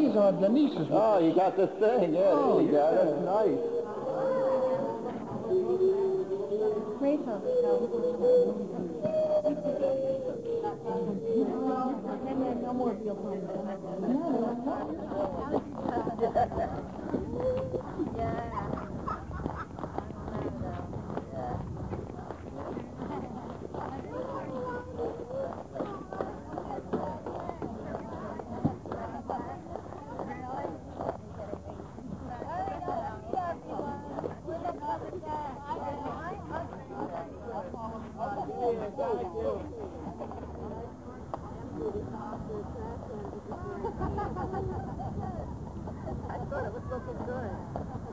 these are Denise's. Oh, you got this thing, yeah, there you go, that's nice. Rachel. No more field time. I thought it was looking good.